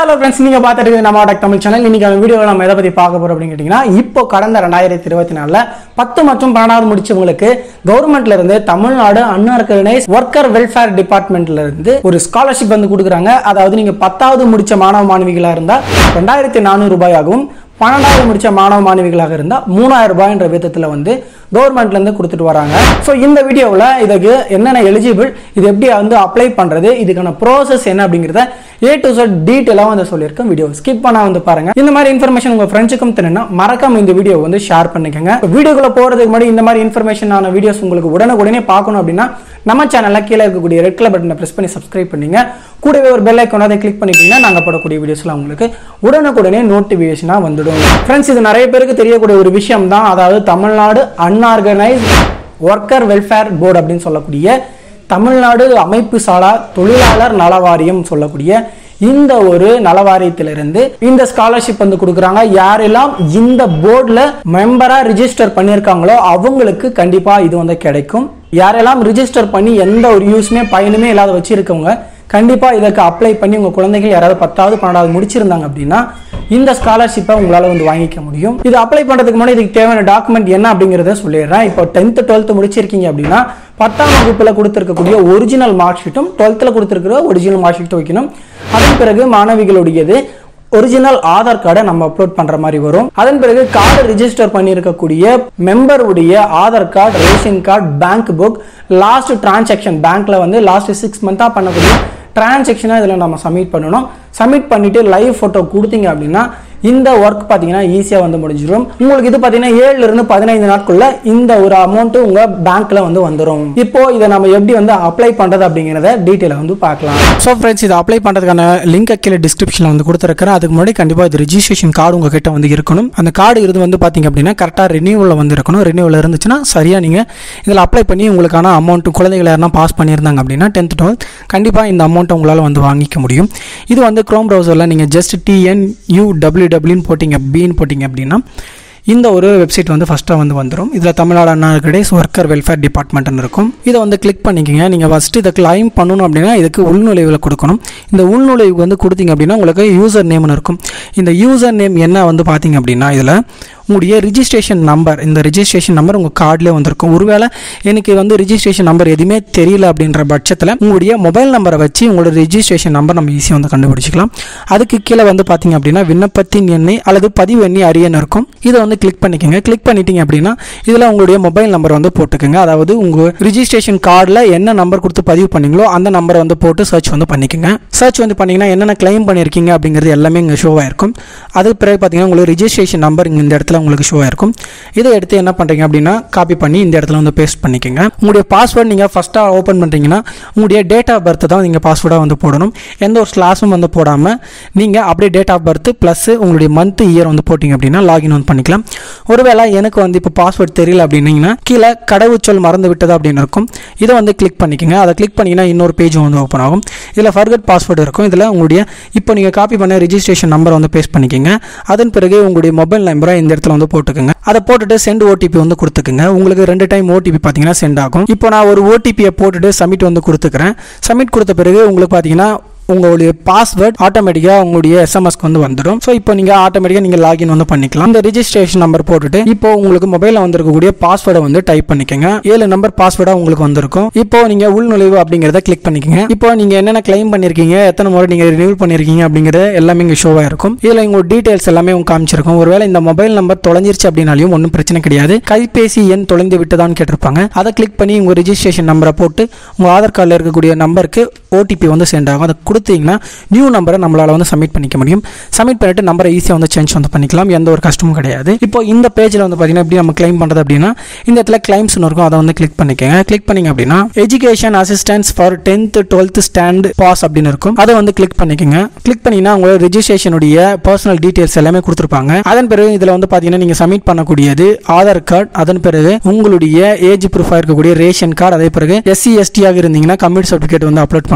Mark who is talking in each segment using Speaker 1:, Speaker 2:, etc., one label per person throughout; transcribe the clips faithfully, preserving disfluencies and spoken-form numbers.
Speaker 1: Hello friends, நீங்க பார்த்துட்டு இருக்கிறது நம்ம டெக் தமிழ் சேனல். இன்னைக்கு அந்த வீடியோவில் நம்ம எதை பத்தி பார்க்க போறோம் அப்படின்னு கேட்டீங்கன்னா, இப்போ கடந்த ரெண்டாயிரத்தி இருபத்தி நாலுல பத்து மற்றும் பன்னெண்டாவது முடிச்சவங்களுக்கு கவர்மெண்ட்ல இருந்து தமிழ்நாடு அன்ஆர்கனைஸ் ஒர்க்கர் வெல்ஃபேர் டிபார்ட்மெண்ட்ல இருந்து ஒரு ஸ்காலர்ஷிப் வந்து கொடுக்குறாங்க. அதாவது நீங்க பத்தாவது முடிச்ச மாணவ மாணவிகளா இருந்தா ரெண்டாயிரத்தி நானூறு ரூபாயாகவும், பன்னெண்டாவது முடிச்ச மாணவ மாணவிகளாக இருந்தா மூணாயிரம் ரூபாய் என்ற விதத்துல வந்து கவர்மெண்ட்ல இருந்து கொடுத்துட்டு வராங்க. ஸோ இந்த வீடியோவில் இதுக்கு என்னென்ன எலிஜிபிள், இது எப்படி வந்து அப்ளை பண்றது, இதுக்கான ப்ராசஸ் என்ன அப்படிங்கிறத ஏ டு செட் டீட்டெயிலாக வந்து சொல்லியிருக்கேன். வீடியோ ஸ்கிப் பண்ணா வந்து பாருங்க. இந்த மாதிரி இன்ஃபர்மேஷன் உங்க ஃப்ரெண்ட்ஸுக்கும் தெரியும்னா மறக்காம இந்த வீடியோ வந்து ஷேர் பண்ணிக்கோங்க. வீடியோக்குள்ள போறதுக்கு முன்னாடி இந்த மாதிரி இன்ஃபர்மேஷனான வீடியோஸ் உங்களுக்கு உடனுக்குடனே பார்க்கணும் அப்படின்னா நம்ம சேனல்ல கீழே இருக்கக்கூடிய ரெட் கலர் பட்டனை பிரஸ் பண்ணி சப்ஸ்கிரைப் பண்ணீங்க. கூடவே ஒரு பெல் ஐக்கானை அதை கிளிக் பண்ணிட்டீங்கன்னா நாங்கள் போடக்கூடிய வீடியோஸ்லாம் உங்களுக்கு உடனுக்குடனே நோட்டிஃபிகேஷனா வந்துடும். ஃப்ரெண்ட்ஸ், இது நிறைய பேருக்கு தெரியக்கூடிய ஒரு விஷயம் தான். அதாவது Tamil Nadu unorganise worker welfare board அப்படின்னு சொல்லக்கூடிய தமிழ்நாடு அமைப்பு சாரா தொழிலாளர் நலவாரியம் சொல்லக்கூடிய இந்த ஒரு நலவாரியத்திலிருந்து இந்த ஸ்காலர்ஷிப் வந்து கொடுக்குறாங்க. யாரெல்லாம் இந்த போர்டுல மெம்பரா ரிஜிஸ்டர் பண்ணியிருக்காங்களோ அவங்களுக்கு கண்டிப்பா இது வந்து கிடைக்கும். யாரெல்லாம் ரிஜிஸ்டர் பண்ணி எந்த ஒரு யூஸ்மே பயனுமே இல்லாத வச்சிருக்கவங்க கண்டிப்பா இதற்கு அப்ளை பண்ணி உங்க குழந்தைகள் யாராவது பத்தாவது பன்னெண்டாவது முடிச்சிருந்தாங்க அப்படின்னா இந்த ஸ்காலர்ஷிப்பை உங்களால வந்து வாங்கிக்க முடியும். இது அப்ளை பண்றதுக்கு முன்னாடி இதுக்கு தேவையான டாக்குமெண்ட் என்ன அப்படிங்கறத சொல்லிடுறேன். இப்போ டென்த் டுவெல்த் முடிச்சிருக்கீங்க அப்படின்னா பத்தாம் வகுப்புல கொடுத்திருக்கக்கூடிய ஒரிஜினல் மார்க் ஷீட்டும் டுவெல்த்ல கொடுத்திருக்கிற ஒரிஜினல் மார்க் ஷீட்டும் வைக்கணும். அதன் பிறகு மாணவிகளுடையது ஒரிஜினல் ஆதார் கார்டை நம்ம அப்லோட் பண்ற மாதிரி வரும். அதன் பிறகு கார்டு ரிஜிஸ்டர் பண்ணியிருக்கக்கூடிய மெம்பர் உடைய Aadhaar card, ration card, bank book, last transaction பேங்க்ல வந்து லாஸ்ட் சிக்ஸ் மந்தா பண்ணக்கூடிய டிரான்சாக்ஷனை இதில் நம்ம சப்மிட் பண்ணணும். சப்மிட் பண்ணிட்டு லைவ் போட்டோ கொடுத்தீங்க அப்படின்னா இந்த ஒர்க் பார்த்தீங்கன்னா ஈஸியாக வந்து முடிஞ்சிடும். உங்களுக்கு இது பார்த்தீங்கன்னா ஏழுல இருந்து பதினைந்து நாட்குள்ள இந்த ஒரு அமௌண்ட் உங்க பேங்க்ல வந்து வந்துடும். இப்போ இதை நம்ம எப்படி வந்து அப்ளை பண்றது அப்படிங்கிறத டீட்டெயிலாக வந்து பார்க்கலாம். ஸோ ஃப்ரெண்ட்ஸ், இதை அப்ளை பண்றதுக்கான லிங்க் கீழே டிஸ்கிரிப்ஷன்ல வந்து கொடுத்துருக்கிறேன். அதுக்கு முன்னாடி கண்டிப்பாக இது ரிஜிஸ்ட்ரேஷன் கார்டு உங்ககிட்ட வந்து இருக்கணும். அந்த கார்டு இது வந்து பார்த்தீங்க அப்படின்னா கரெக்டாக ரினியூவில் வந்து இருக்கணும். ரினியூவில் இருந்துச்சுன்னா சரியா நீங்க இதில் அப்ளை பண்ணி உங்களுக்கான அமௌண்ட் குழந்தைகள் யாருன்னா பாஸ் பண்ணியிருந்தாங்க அப்படின்னா டென்த் டுவெல்த் கண்டிப்பாக இந்த அமௌண்ட்டை உங்களால் வந்து வாங்கிக்க முடியும். இது வந்து குரோம் ப்ரௌசரில் நீங்கள் ஜஸ்ட் டிஎன்யூடபிள்யூ டபிள்யூன்னு போட்டிங்க பின்னு போட்டிங்க அப்படின்னா இந்த ஒரு வெப்சைட் வந்து ஃபஸ்ட்டாக வந்து வந்துடும். இதில் தமிழ்நாடு அன்ஆர்கனைஸ் ஒர்க்கர் வெல்ஃபேர் டிபார்ட்மெண்ட்னு இருக்கும். இதை வந்து கிளிக் பண்ணிக்கோங்க. நீங்கள் ஃபஸ்ட்டு இதை கிளைம் பண்ணணும் அப்படின்னா இதுக்கு உள்நுழைவில் கொடுக்கணும். இந்த உள்நுழைவுக்கு வந்து கொடுத்தீங்க அப்படின்னா உங்களுக்கு யூசர் நேம்னு இருக்கும். இந்த யூசர் நேம் என்ன வந்து பார்த்தீங்க அப்படின்னா இதில் உங்களுடைய ரிஜிஸ்ட்ரேஷன் நம்பர், இந்த ரிஜிஸ்ட்ரேஷன் நம்பர் உங்கள் கார்டில் வந்திருக்கும். ஒருவேளை எனக்கு வந்து ரிஜிஸ்ட்ரேஷன் நம்பர் எதுவுமே தெரியல அப்படின்ற பட்சத்தில் உங்களுடைய மொபைல் நம்பரை வச்சு உங்களோட ரிஜிஸ்ட்ரேஷன் நம்பர் நம்ம ஈஸியாக வந்து கண்டுபிடிச்சிக்கலாம். அதுக்கு கீழே வந்து பார்த்தீங்க அப்படின்னா விண்ணப்பத்தின் எண்ணை அல்லது பதிவு எண்ணி அறியன்னு இருக்கும். இதை வந்து கிளிக் பண்ணிக்கோங்க. கிளிக் பண்ணிட்டீங்க அப்படின்னா இதில் உங்களுடைய மொபைல் நம்பர் வந்து போட்டுக்கோங்க. அதாவது உங்கள் ரிஜிஸ்ட்ரேஷன் கார்டில் என்ன நம்பர் கொடுத்து பதிவு பண்ணீங்களோ அந்த நம்பரை வந்து போட்டு சர்ச் வந்து பண்ணிக்கோங்க. சர்ச் வந்து பண்ணிங்கன்னா என்னென்ன கிளைம் பண்ணியிருக்கீங்க அப்படிங்கிறது எல்லாமே இங்கே ஷோவாக இருக்கும். அதுக்கு பிறகு பார்த்தீங்கன்னா உங்களுக்கு ரிஜிஸ்ட்ரேஷன் நம்பர் இங்கே இந்த இடத்துல உங்களுக்கு ஷோ ஆயிருக்கும். இதை எடுத்து என்ன பண்றீங்க அப்படின்னா காப்பி பண்ணி இந்த இடத்துல வந்து பேஸ்ட் பண்ணிக்கோங்க. உங்களுடைய பாஸ்வேர்ட் நீங்க ஃபர்ஸ்டா ஓபன் பண்றீங்கன்னா உங்களுடைய டேட் ஆஃப் பர்த் தான் நீங்க பாஸ்வேர்டா வந்து போடணும். எந்த ஒரு ஸ்லாஷும் வந்து போடாம நீங்க அப்படியே டேட் ஆஃப் பர்த் பிளஸ் உங்களுடைய மந்த் இயர் வந்து போட்டீங்க அப்படின்னா லாகின் வந்து பண்ணிக்கலாம். ஒருவேளை எனக்கு வந்து இப்போ பாஸ்வேர்ட் தெரியல அப்படின்னீங்கன்னா கீழே கடவுச்சொல் மறந்து விட்டதா அப்படின்னு இருக்கும். இதை வந்து கிளிக் பண்ணிக்கோங்க. அதை கிளிக் பண்ணிங்கன்னா இன்னொரு பேஜ் வந்து ஓப்பன் ஆகும். இதில் ஃபர்கட் பாஸ்வேர்டு இருக்கும். இதில் உங்களுடைய இப்போ நீங்கள் காப்பி பண்ண ரிஜிஸ்ட்ரேஷன் நம்பர் வந்து பேஸ்ட் பண்ணிக்கோங்க. அதன் பிறகு உங்களுடைய மொபைல் நம்பரை இந்த இடத்துல வந்து போட்டுக்கோங்க. அதை போட்டுட்டு சென்ட் ஓடிபி வந்து கொடுத்துக்குங்க. உங்களுக்கு ரெண்டு டைம் ஓடிபி பார்த்தீங்கன்னா சென்ட் ஆகும். இப்போ நான் ஒரு ஓடிபியை போட்டுட்டு சப்மிட் வந்து கொடுத்துக்கிறேன். சப்மிட் கொடுத்த பிறகு உங்களுக்கு பார்த்தீங்கன்னா உங்களுடைய பாஸ்வேர்ட் ஆட்டோமேட்டிக்காக உங்களுடைய எஸ்எம்எஸ்க்கு வந்து வந்துடும். ஸோ இப்போ நீங்கள் ஆட்டோமேட்டிக்காக நீங்கள் லாகின் வந்து பண்ணிக்கலாம். இந்த ரிஜிஸ்ட்ரேஷன் நம்பர் போட்டுட்டு இப்போ உங்களுக்கு மொபைலில் வந்திருக்கக்கூடிய பாஸ்வேர்டை வந்து டைப் பண்ணிக்கோங்க. ஏழு நம்பர் பாஸ்வேர்டாக உங்களுக்கு வந்திருக்கும். இப்போ நீங்கள் உள்நுழைவு அப்படிங்கிறத கிளிக் பண்ணிக்கோங்க. இப்போ நீங்கள் என்னென்ன கிளைம் பண்ணியிருக்கீங்க, எத்தனை முறை நீங்கள் ரினியூ பண்ணியிருக்கீங்க அப்படிங்கிறது எல்லாமே இங்கே ஷோவாக இருக்கும். இதில் உங்களோட டீட்டெயில்ஸ் எல்லாமே உங்களுக்கு காமிச்சிருக்கும். ஒருவேளை இந்த மொபைல் நம்பர் தொலைஞ்சிருச்சு அப்படின்னாலையும் ஒன்றும் பிரச்சனை கிடையாது. கைபேசி எண் தொலைந்து விட்டதான்னு கேட்டிருப்பாங்க. அதை கிளிக் பண்ணி உங்கள் ரிஜிஸ்ட்ரேஷன் நம்பரை போட்டு உங்கள் ஆதார் கார்டில் இருக்கக்கூடிய நம்பருக்கு ஓடிபி வந்து சென்ட் ஆகும். அதை கொடுத்தீங்கன்னா நியூ நம்பரை நம்மளால வந்து சப்மிட் பண்ணிக்க முடியும். சப்மிட் பண்ணிட்டு நம்பரை ஈஸியாக வந்து சேஞ்ச் வந்து பண்ணிக்கலாம். எந்த ஒரு கஷ்டமும் கிடையாது. இப்போ இந்த பேஜில் வந்து பார்த்தீங்கன்னா எப்படி நம்ம கிளைம் பண்ணுறது அப்படின்னா இந்த இடத்துல கிளைம்ஸ் இருக்கும். அதை வந்து கிளிக் பண்ணிக்கோங்க. கிளிக் பண்ணிங்க அப்படின்னா education assistance for tenth twelfth stand pass அப்படின்னு இருக்கும். அதை வந்து கிளிக் பண்ணிக்கோங்க. கிளிக் பண்ணிங்கன்னா உங்களோட ரிஜிஸ்ட்ரேஷனுடைய பர்சனல் டீடைல்ஸ் எல்லாமே கொடுத்துருப்பாங்க. அதன் பிறகு இதில் வந்து பார்த்தீங்கன்னா நீங்கள் சப்மிட் பண்ணக்கூடியது ஆதார் கார்டு, அதன் பிறகு உங்களுடைய ஏஜ் ப்ரூஃபாக இருக்கக்கூடிய ரேஷன் கார்டு, அதே பிறகு எஸ்சி எஸ்டியாக இருந்தீங்கன்னா கம்யூனிட்டி சர்டிஃபிகேட் வந்து அப்லோட் பண்ணணும்.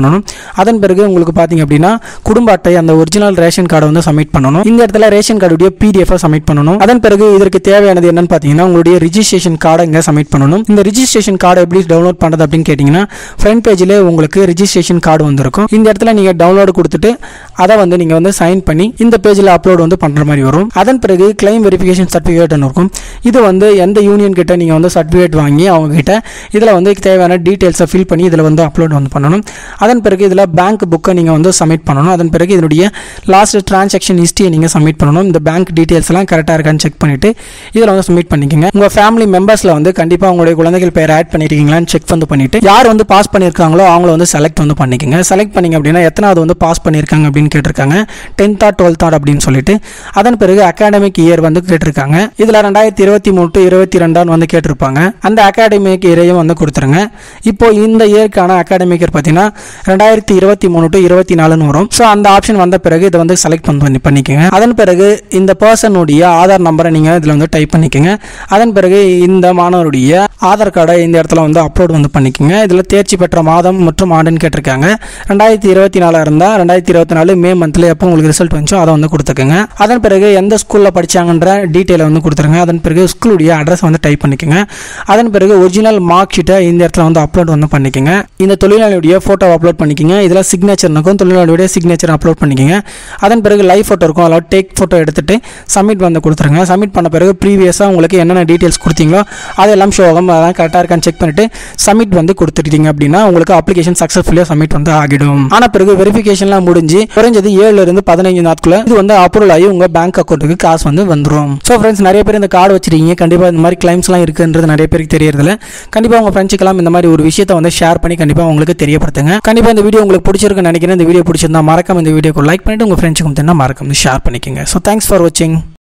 Speaker 1: பண்ணணும். அதன் பிறகு உங்களுக்கு பார்த்தீங்க அப்படின்னா குடும்ப அட்டை அந்த ஒரிஜினல் ரேஷன் கார்டை வந்து சப்மிட் பண்ணணும். இந்த இடத்துல ரேஷன் கார்டுடைய பிடிஎஃப் சப்மிட் பண்ணணும். அதன் பிறகு இதற்கு தேவையானது என்னன்னு பார்த்தீங்கன்னா உங்களுடைய ரிஜிஸ்ட்ரேஷன் கார்டை இங்கே சப்மிட் பண்ணணும். இந்த ரிஜிஸ்ட்ரேஷன் கார்டை எப்படி டவுன்லோட் பண்ணுறது அப்படின்னு கேட்டிங்கன்னா ஃப்ரண்ட் பேஜில் உங்களுக்கு ரிஜிஸ்ட்ரேஷன் கார்டு வந்திருக்கும். இந்த இடத்துல நீங்கள் டவுன்லோடு கொடுத்துட்டு அதை வந்து நீங்கள் வந்து சைன் பண்ணி இந்த பேஜில் அப்லோட் வந்து பண்ணுற மாதிரி வரும். அதன் பிறகு கிளைம் வெரிஃபிகேஷன் சர்டிஃபிகேட்னு இருக்கும். இது வந்து எந்த யூனியன் கிட்ட நீங்கள் வந்து சர்டிஃபிகேட் வாங்கி அவங்க கிட்ட இதில் வந்து தேவையான டீட்டெயில்ஸை ஃபில் பண்ணி இதில் வந்து அப்லோட் வந்து பண்ணணும். அதன் பிறகு இதில் பேங்க் புக்கை நீங்கள் வந்து சப்மிட் பண்ணணும். அதன் பிறகு இதனுடைய லாஸ்ட் டிரான்சாக்ஷன் ஹிஸ்ட்ரியை நீங்கள் சப்மிட் பண்ணணும். இந்த பேங்க் டீட்டெயில்ஸ் எல்லாம் கரெக்டாக இருக்கான்னு செக் பண்ணிட்டு இதில் வந்து சப்மிட் பண்ணிக்கோங்க. உங்கள் ஃபேமிலி மெம்பர்ஸில் வந்து கண்டிப்பாக உங்களுடைய குழந்தைகள் பேர் ஆட் பண்ணிருக்கீங்களான்னு செக் வந்து பண்ணிட்டு யார் வந்து பாஸ் பண்ணியிருக்காங்களோ அவங்கள வந்து செலக்ட் வந்து பண்ணிக்கோங்க. செலக்ட் பண்ணிங்க அப்படின்னா எத்தனாவது வந்து பாஸ் பண்ணியிருக்காங்க அப்படின்னு கேட்டிருக்காங்க. டென்த்தா டுவெல்த்தா அப்படின்னு சொல்லிட்டு அதன் பிறகு அகாடமிக் இயர் வந்து கேட்டிருக்காங்க. இதில் ரெண்டாயிரத்தி இருபத்தி மூணு டு இருபத்தி ரெண்டான்னு வந்து கேட்டிருப்பாங்க. அந்த அகாடமிக் இயரையும் வந்து கொடுத்துருங்க. இப்போ இந்த இயர்க்கான அகாடமிக் இயர் பார்த்தீங்கன்னா ரெண்டாயிரத்தி இருபத்தி மூணு டு இருபத்தி நாலுன்னு வரும். ஸோ அந்த ஆப்ஷன் வந்த பிறகு இதை வந்து செலக்ட் பண்ணி பண்ணிக்கோங்க. அதன் பிறகு இந்த பர்சனுடைய ஆதார் நம்பரை நீங்கள் இதில் வந்து டைப் பண்ணிக்கோங்க. அதன் பிறகு இந்த மாணவருடைய ஆதார் கார்டை இந்த இடத்துல வந்து அப்லோட் வந்து பண்ணிக்கோங்க. இதில் தேர்ச்சி பெற்ற மாதம் மற்றும் ஆண்டுன்னு கேட்டிருக்காங்க. ரெண்டாயிரத்தி இருபத்தி நாலா இருந்தால் ரெண்டாயிரத்தி இருபத்தி நாலு மே மந்த்ல எப்போ உங்களுக்கு ரிசல்ட் வந்துச்சோ அதை வந்து கொடுத்துக்கோங்க. அதன் பிறகு எந்த ஸ்கூலில் படிச்சாங்கன்ற டீட்டெயிலை வந்து கொடுத்துருங்க. அதன் பிறகு ஸ்கூலுடைய அட்ரஸ் வந்து டைப் பண்ணிக்கோங்க. அதன் பிறகு ஒரிஜினல் மார்க் ஷீட்டை இந்த இடத்துல வந்து அப்லோட் வந்து பண்ணிக்கோங்க. இந்த தொழிலாளியுடைய ஃபோட்டோ அப்லோட் பண்ணிக்கோங்க. இதில் சிக்னேச்சர் இருக்கும். தொழிலாளியுடைய சிக்னேச்சர் அப்லோட் பண்ணிக்கோங்க. அதன் பிறகு லைவ் ஃபோட்டோ இருக்கும். அதில் டேக் ஃபோட்டோ எடுத்துட்டு சப்மிட் வந்து கொடுத்துருங்க. சப்மிட் பண்ண பிறகு ப்ரீவியஸாக உங்களுக்கு என்னென்ன டீட்டெயில்ஸ் கொடுத்தீங்களோ அதெல்லாம் ஷோ ஆகும். அதெல்லாம் கரெக்டாக இருக்கான்னு செக் பண்ணிட்டு சப்மிட் வந்து கொடுத்துட்டீங்க அப்படின்னா உங்களுக்கு அப்ளிகேஷன் சக்ஸஸ்ஃபுல்லாக சப்மிட் வந்து ஆகிடும். ஆன பிறகு வெரிஃபிகேஷன்லாம் முடிஞ்சு குறைஞ்சது ஏழுல இருந்து பதினஞ்சு நாட்களுக்குள்ள இது வந்து அப்ரூவல் ஆகி உங்க பேங்க் அக்கௌண்ட்டுக்கு காசு வந்து வந்துடும். ஸோ ஃப்ரெண்ட்ஸ், நிறைய பேர் இந்த கார்டு வச்சிருக்கீங்க. கண்டிப்பாக இந்த மாதிரி கிளைம்ஸ்லாம் இருக்குன்றது நிறைய பேருக்கு தெரியறதில்ல. கண்டிப்பாக உங்க ஃப்ரெண்ட்ஸுக்கெல்லாம் இந்த மாதிரி ஒரு விஷயத்தை வந்து ஷேர் பண்ணி கண்டிப்பாக உங்களுக்கு தெரியப்படுத்துங்க. கண்டிப்பாக இந்த வீடியோ உங்களுக்கு பிடிச்சிருக்குன்னு நினைக்கிறேன். இந்த வீடியோ பிடிச்சிருந்தா மறக்காம இந்த வீடியோக்கு லைக் பண்ணிட்டு உங்க ஃப்ரெண்ட்ஸுக்கு மறக்காம ஷேர் பண்ணிக்கோங்க. ஸோ தேங்க்ஸ் ஃபார் வாட்சிங்.